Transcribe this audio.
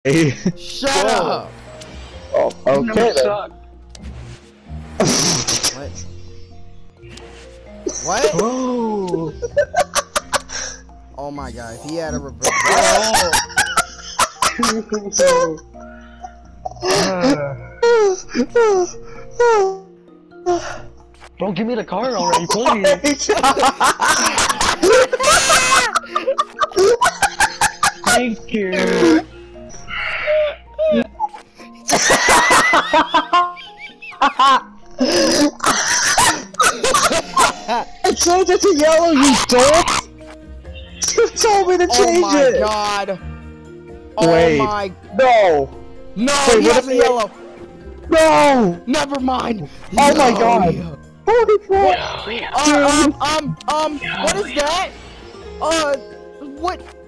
Shut up! Oh, okay then. What? Oh. Oh my god, if he had a reverse. Bro, give me the card already, please. Thank you. I changed it to yellow, you dork! You told me to change it! Oh my god! Oh Wait. my... No! No, Wait, he what has if a it- yellow! No! Never mind! Oh my No. god! Holy crap! What is that? What?